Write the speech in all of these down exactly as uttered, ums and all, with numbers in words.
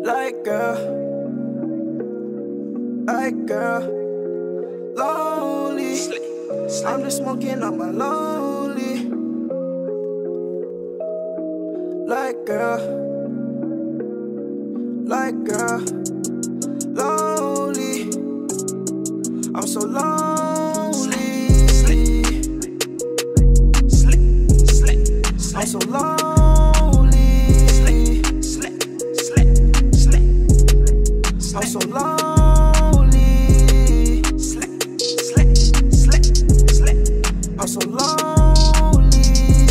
Like girl, like girl, lonely. I'm just smoking on my lonely. Like girl, like girl, lonely. I'm so lonely. I'm so lonely. I'm so lonely. I'm so lonely.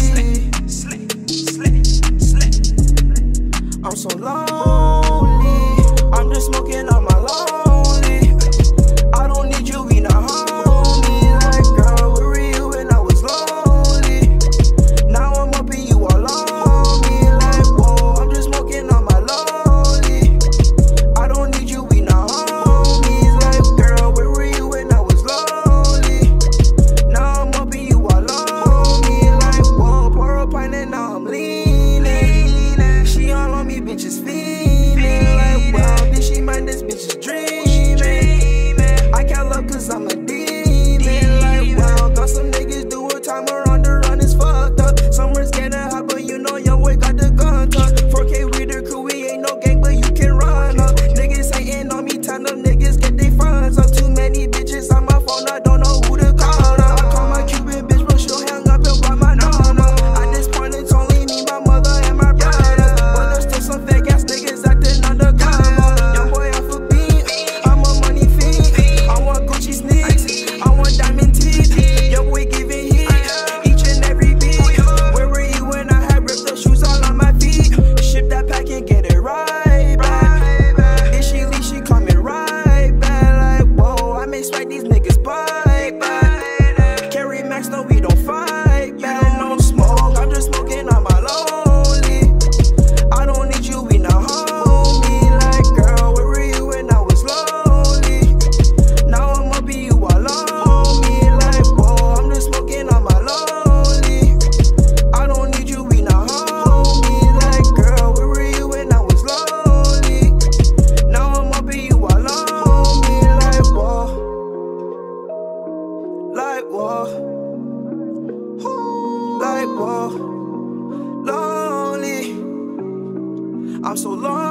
I'm so lonely. I'm just smoking on my lonely. I don't need you, we not homie. Like girl, where were you when I was lonely? Now I'm up and you all on me. Like whoa, I'm just smoking on my lonely. I don't need you, we not homies. Like girl, where were you when I was lonely? Now I'm up and you all on me. Like whoa, pour a pint and now I'm leaning. She all on me, bitches fiending. Like wow, bitch, she mind this bitch is dreaming. I can't love cause I'm a demon. Like wow, got some niggas do a time around the run is fucked up. Summer's getting hot, but you know young boy got the gun tucked. four K with the crew, we ain't no gang, but you can run up. Niggas hating on me, time them niggas get they funds up. Too many bitches on my phone, I don't know who to call up. I call my Cuban bitch, but she'll hang up and block my number. At this point, it's only me, my mother, and my brother. But there's still some fake ass niggas acting undercover. Young boy off a beat, I'm a money fiend. I want Gucci sneaks, I want diamond teeth. Young boy giving heat, each and every beat. Where were you when I had ripped the shoes all on my feet? Ship that pack and get it right back. If she leave, she coming right back. Like whoa, I may swipe these niggas bite back. Carry Max, no we don't fight back. No smoke, I'm just smoking on my lonely. I don't need you, we not homie. Like girl, where were you when I was lonely? Now I'm up and you all on me. Like whoa, I'm just smoking on my lonely. I don't need you, we not homie. Like girl, where were you when I was lonely? Now I'm up and you all on me. Like whoa, like whoa, like whoa, lonely. I'm so lonely.